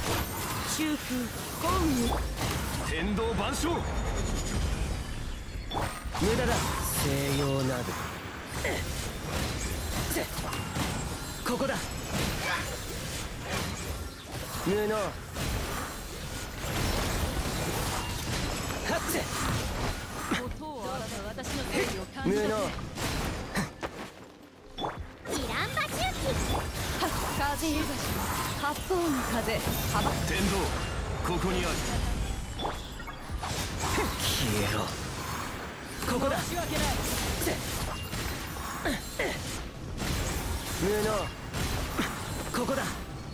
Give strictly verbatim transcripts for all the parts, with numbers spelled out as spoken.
中空豪雨天道万象。 無駄だ。西洋などここだ。無能。はっぜ音を荒た私の正義を感じ無能。 たぜ。 イランバ周期。 はっ風ゆがし八方の風幅天道ここにある。 消えろ。ここだ。 申し訳ない。 無能。ここだ。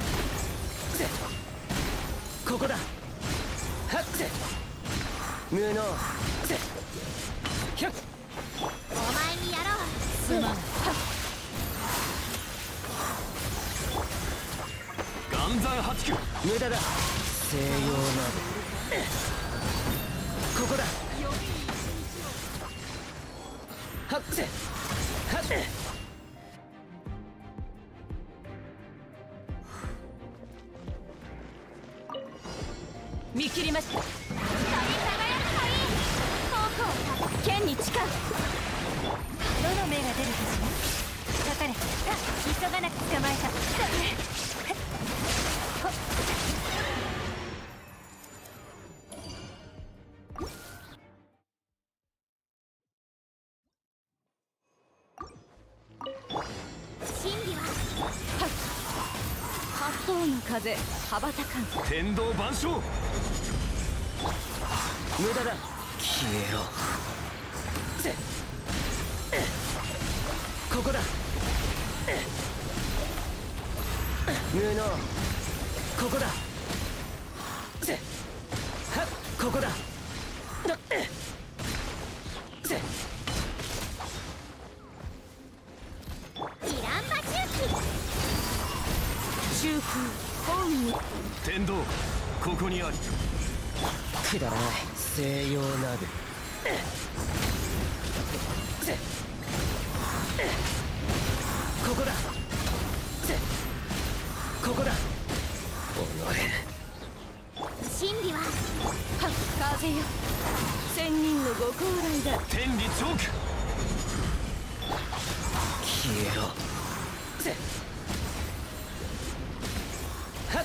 ここだ。はっぜ無能。ひゃっお前にやろう。 すまん。はっ岩山八九。 無駄だ。西洋などここだ。はっぜはっ見切りました。 光り輝くがいい。方向を剣に近い。 どの目が出るかしら。かかれ。さあ急がなく捕まえた。真理は八方の風羽ばたかん。 天道万象。 無駄だ。消えろ。ぜここだ。無能。ここだ。ぜはっここだ。ぜイランバ周期。 中空豪雨天道ここにある。 くだらない。西洋などぜここだ。ぜここだ。己真理ははっ風よ千人のご高来だ。 天理チョーク。 消えろ。ぜはっ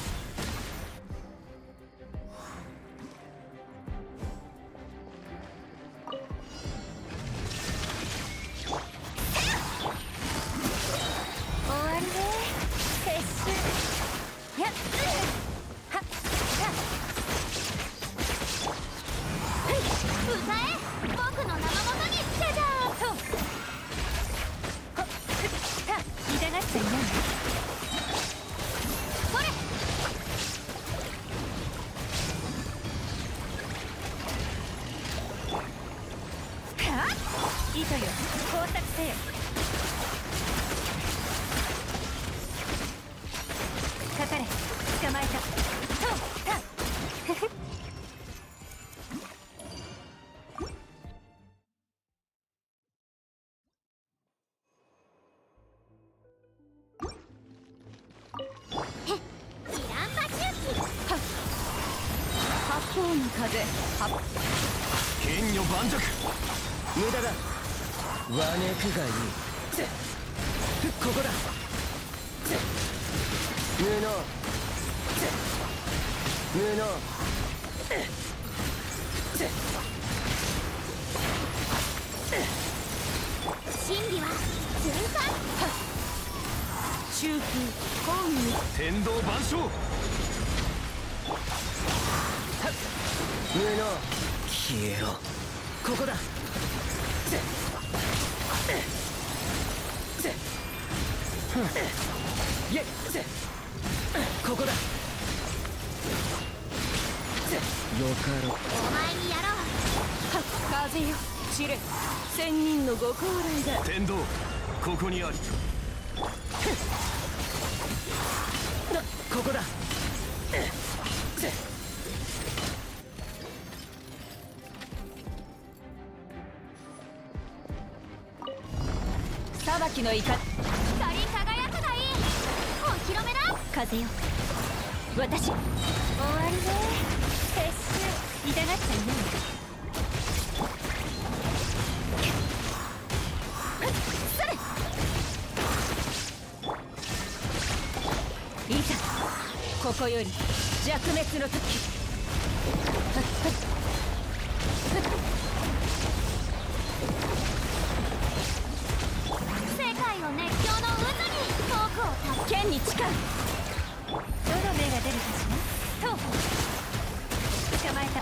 終わりね。撤収。やっはっはっはい歌え。僕の名のもとにじゃじゃーんと。ほっはっ痛がっちゃいない。これはっ糸よ工作せよ。かかれ捕まえた。とたふふへっイランバ周期。 八方の風はっ剣女盤石。 無駄だ。わねくがいい。ぜここだ。ぜ無能。ぜ無能。ぜ真理は循環。 中空豪雨天道万象。 無能。消えろ。ここだ。ぜぜいえぜここだ。ぜよかろ。 お前にやろう。 はっ風よ散れ千人のご高来だ。 天道ここにある。 ここだ。ぜ裁きの怒り光り輝くがいい。お披露目だ。 風よ私終わりね。撤収。痛がっちゃいない。 それいざここより弱滅の時。 世界を熱狂の渦に僕を助剣に誓う。 どの目が出るかしら。と捕まえた。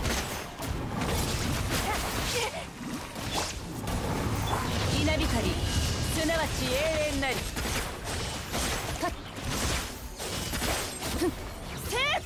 稲光すなわち永遠なり。はっふんせっ